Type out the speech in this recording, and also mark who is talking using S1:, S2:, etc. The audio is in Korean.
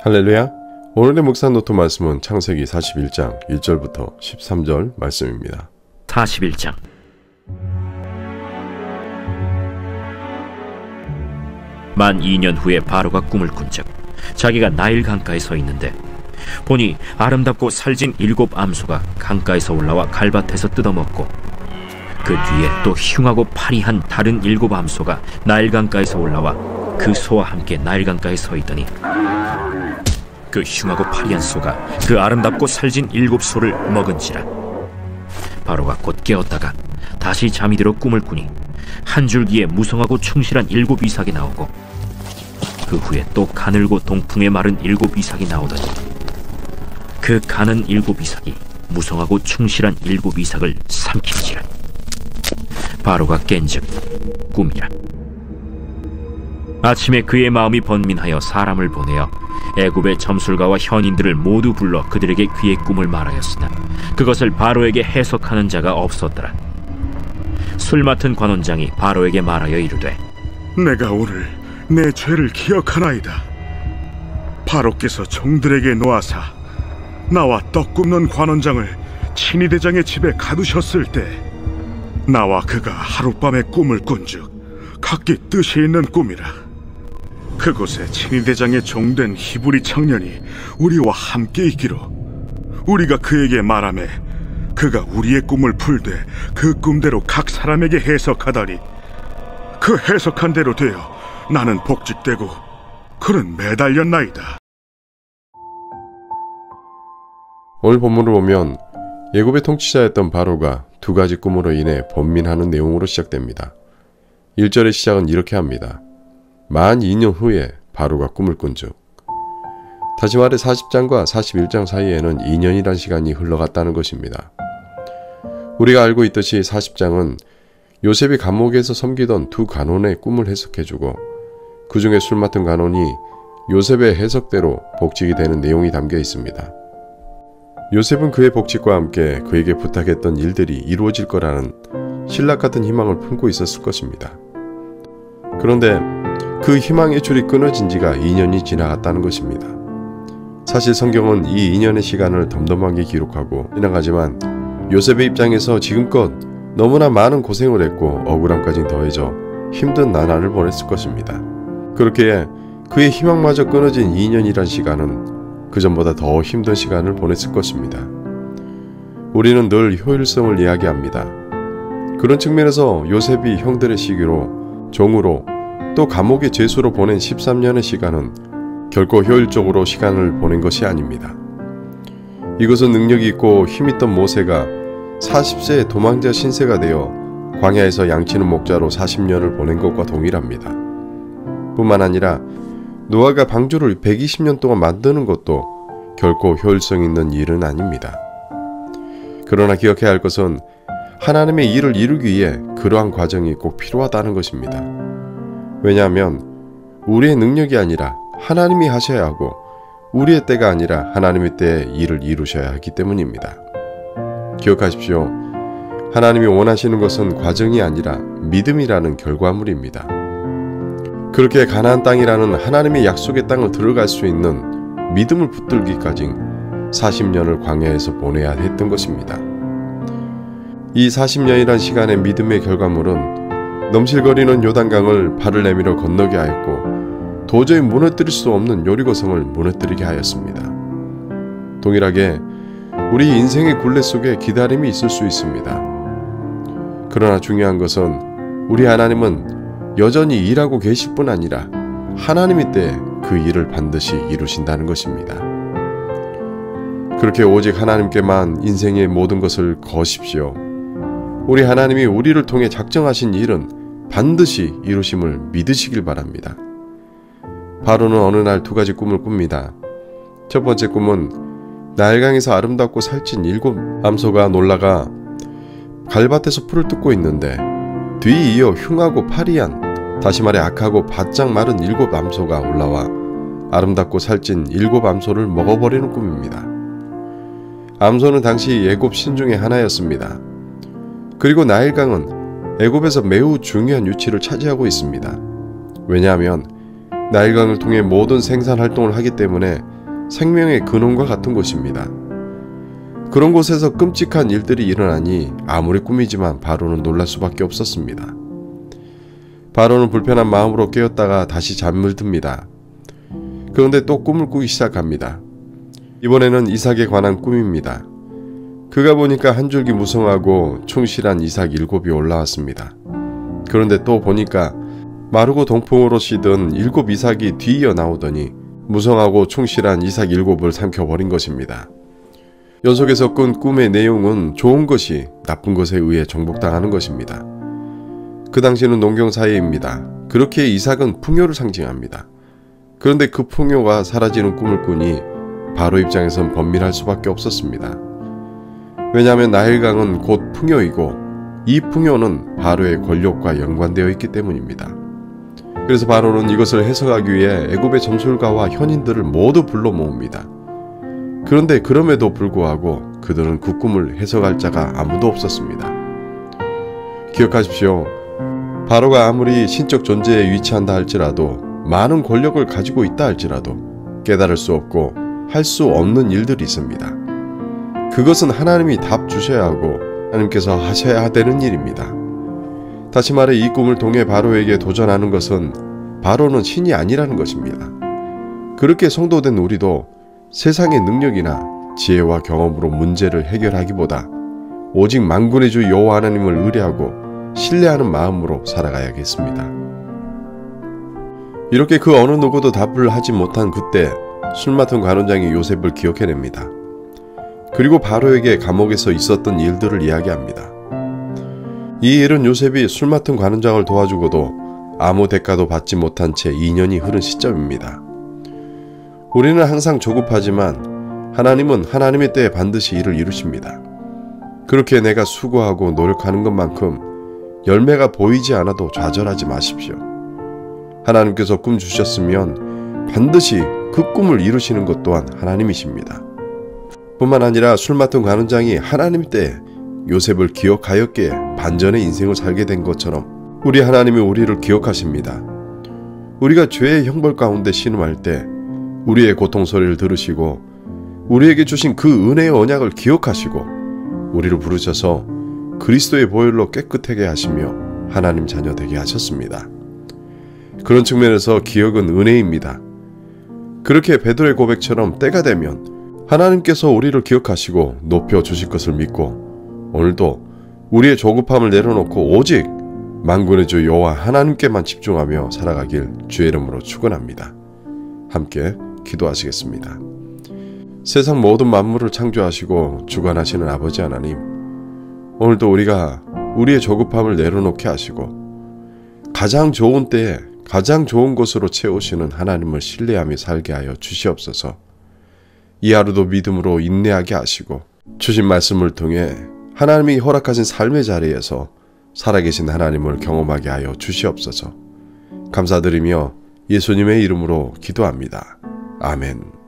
S1: 할렐루야. 오늘의 묵상 노트 말씀은 창세기 41장 1절부터 13절 말씀입니다.
S2: 41장. 만 2년 후에 바로가 꿈을 꾼즉 자기가 나일 강가에 서 있는데 보니 아름답고 살진 7 암소가 강가에서 올라와 갈밭에서 뜯어먹고 그 뒤에 또 흉하고 파리한 다른 7 암소가 나일 강가에서 올라와 그 소와 함께 나일 강가에 서 있더니 그 흉하고 파리한 소가 그 아름답고 살진 7 소를 먹은지라. 바로가 곧 깨었다가 다시 잠이 들어 꿈을 꾸니 한 줄기에 무성하고 충실한 7 이삭이 나오고 그 후에 또 가늘고 동풍에 마른 7 이삭이 나오더니 그 가는 7 이삭이 무성하고 충실한 7 이삭을 삼킨지라. 바로가 깬즉 꿈이라. 아침에 그의 마음이 번민하여 사람을 보내어 애굽의 점술가와 현인들을 모두 불러 그들에게 그의 꿈을 말하였으나 그것을 바로에게 해석하는 자가 없었더라. 술 맡은 관원장이 바로에게 말하여 이르되,
S3: 내가 오늘 내 죄를 기억하나이다. 바로께서 종들에게 놓아사 나와 떡 굽는 관원장을 친위대장의 집에 가두셨을 때 나와 그가 하룻밤에 꿈을 꾼즉 각기 뜻이 있는 꿈이라. 그곳에 친위대장의 종된 히브리 청년이 우리와 함께 있기로 우리가 그에게 말하매 그가 우리의 꿈을 풀되 그 꿈대로 각 사람에게 해석하다니 그 해석한 대로 되어 나는 복직되고 그는 매달렸나이다.
S1: 오늘 본문을 보면 애굽의 통치자였던 바로가 2가지 꿈으로 인해 번민하는 내용으로 시작됩니다. 1절의 시작은 이렇게 합니다. 만 2년 후에 바로가 꿈을 꾼즉. 다시 말해 40장과 41장 사이에는 2년이란 시간이 흘러갔다는 것입니다. 우리가 알고 있듯이 40장은 요셉이 감옥에서 섬기던 2 간원의 꿈을 해석해주고 그 중에 술 맡은 간원이 요셉의 해석대로 복직이 되는 내용이 담겨 있습니다. 요셉은 그의 복직과 함께 그에게 부탁했던 일들이 이루어질 거라는 신락 같은 희망을 품고 있었을 것입니다. 그런데 그 희망의 줄이 끊어진 지가 2년이 지나갔다는 것입니다. 사실 성경은 이 2년의 시간을 덤덤하게 기록하고 지나가지만 요셉의 입장에서 지금껏 너무나 많은 고생을 했고 억울함까지 더해져 힘든 나날을 보냈을 것입니다. 그렇기에 그의 희망마저 끊어진 2년이란 시간은 그전보다 더 힘든 시간을 보냈을 것입니다. 우리는 늘 효율성을 이야기합니다. 그런 측면에서 요셉이 형들의 시기로 종으로 또 감옥의 죄수로 보낸 13년의 시간은 결코 효율적으로 시간을 보낸 것이 아닙니다. 이것은 능력이 있고 힘있던 모세가 40세의 도망자 신세가 되어 광야에서 양치는 목자로 40년을 보낸 것과 동일합니다. 뿐만 아니라 노아가 방주를 120년 동안 만드는 것도 결코 효율성 있는 일은 아닙니다. 그러나 기억해야 할 것은 하나님의 일을 이루기 위해 그러한 과정이 꼭 필요하다는 것입니다. 왜냐하면 우리의 능력이 아니라 하나님이 하셔야 하고 우리의 때가 아니라 하나님의 때에 일을 이루셔야 하기 때문입니다. 기억하십시오. 하나님이 원하시는 것은 과정이 아니라 믿음이라는 결과물입니다. 그렇게 가나안 땅이라는 하나님의 약속의 땅을 들어갈 수 있는 믿음을 붙들기까지 40년을 광야에서 보내야 했던 것입니다. 이 40년이란 시간의 믿음의 결과물은 넘실거리는 요단강을 발을 내밀어 건너게 하였고 도저히 무너뜨릴 수 없는 여리고성을 무너뜨리게 하였습니다. 동일하게 우리 인생의 굴레 속에 기다림이 있을 수 있습니다. 그러나 중요한 것은 우리 하나님은 여전히 일하고 계실 뿐 아니라 하나님의 때에 그 일을 반드시 이루신다는 것입니다. 그렇게 오직 하나님께만 인생의 모든 것을 거십시오. 우리 하나님이 우리를 통해 작정하신 일은 반드시 이루심을 믿으시길 바랍니다. 바로는 어느 날 2가지 꿈을 꿉니다. 첫 번째 꿈은 나일강에서 아름답고 살찐 7 암소가 놀라가 갈밭에서 풀을 뜯고 있는데 뒤에 이어 흉하고 파리한, 다시 말해 악하고 바짝 마른 7 암소가 올라와 아름답고 살찐 7 암소를 먹어버리는 꿈입니다. 암소는 당시 애굽 신 중의 하나였습니다. 그리고 나일강은 애굽에서 매우 중요한 위치를 차지하고 있습니다. 왜냐하면 나일강을 통해 모든 생산 활동을 하기 때문에 생명의 근원과 같은 곳입니다. 그런 곳에서 끔찍한 일들이 일어나니 아무리 꿈이지만 바로는 놀랄 수밖에 없었습니다. 바로는 불편한 마음으로 깨었다가 다시 잠을 듭니다. 그런데 또 꿈을 꾸기 시작합니다. 이번에는 이삭에 관한 꿈입니다. 그가 보니까 한 줄기 무성하고 충실한 이삭 7이 올라왔습니다. 그런데 또 보니까 마르고 동풍으로 시든 7 이삭이 뒤이어 나오더니 무성하고 충실한 이삭 7을 삼켜버린 것입니다. 연속해서 꾼 꿈의 내용은 좋은 것이 나쁜 것에 의해 정복당하는 것입니다. 그 당시는 농경사회입니다. 그렇게 이삭은 풍요를 상징합니다. 그런데 그 풍요가 사라지는 꿈을 꾸니 바로 입장에선 번민할 수밖에 없었습니다. 왜냐하면 나일강은 곧 풍요이고 이 풍요는 바로의 권력과 연관되어 있기 때문입니다. 그래서 바로는 이것을 해석하기 위해 애굽의 점술가와 현인들을 모두 불러 모읍니다. 그런데 그럼에도 불구하고 그들은 그 꿈을 해석할 자가 아무도 없었습니다. 기억하십시오. 바로가 아무리 신적 존재에 위치한다 할지라도 많은 권력을 가지고 있다 할지라도 깨달을 수 없고 할 수 없는 일들이 있습니다. 그것은 하나님이 답 주셔야 하고 하나님께서 하셔야 되는 일입니다. 다시 말해 이 꿈을 통해 바로에게 도전하는 것은 바로는 신이 아니라는 것입니다. 그렇게 성도된 우리도 세상의 능력이나 지혜와 경험으로 문제를 해결하기보다 오직 만군의 주 여호와 하나님을 의뢰하고 신뢰하는 마음으로 살아가야겠습니다. 이렇게 그 어느 누구도 답을 하지 못한 그때 술 맡은 관원장이 요셉을 기억해냅니다. 그리고 바로에게 감옥에서 있었던 일들을 이야기합니다. 이 일은 요셉이 술 맡은 관원장을 도와주고도 아무 대가도 받지 못한 채 2년이 흐른 시점입니다. 우리는 항상 조급하지만 하나님은 하나님의 때에 반드시 일을 이루십니다. 그렇게 내가 수고하고 노력하는 것만큼 열매가 보이지 않아도 좌절하지 마십시오. 하나님께서 꿈 주셨으면 반드시 그 꿈을 이루시는 것 또한 하나님이십니다. 뿐만 아니라 술 맡은 관원장이 하나님 때에 요셉을 기억하였기에 반전의 인생을 살게 된 것처럼 우리 하나님이 우리를 기억하십니다. 우리가 죄의 형벌 가운데 신음할 때 우리의 고통 소리를 들으시고 우리에게 주신 그 은혜의 언약을 기억하시고 우리를 부르셔서 그리스도의 보혈로 깨끗하게 하시며 하나님 자녀 되게 하셨습니다. 그런 측면에서 기억은 은혜입니다. 그렇게 베드로의 고백처럼 때가 되면 하나님께서 우리를 기억하시고 높여주실 것을 믿고 오늘도 우리의 조급함을 내려놓고 오직 만군의 주 여호와 하나님께만 집중하며 살아가길 주의 이름으로 축원합니다. 함께 기도하시겠습니다. 세상 모든 만물을 창조하시고 주관하시는 아버지 하나님, 오늘도 우리가 우리의 조급함을 내려놓게 하시고 가장 좋은 때에 가장 좋은 것으로 채우시는 하나님을 신뢰하며 살게 하여 주시옵소서. 이 하루도 믿음으로 인내하게 하시고 주신 말씀을 통해 하나님이 허락하신 삶의 자리에서 살아계신 하나님을 경험하게 하여 주시옵소서. 감사드리며 예수님의 이름으로 기도합니다. 아멘.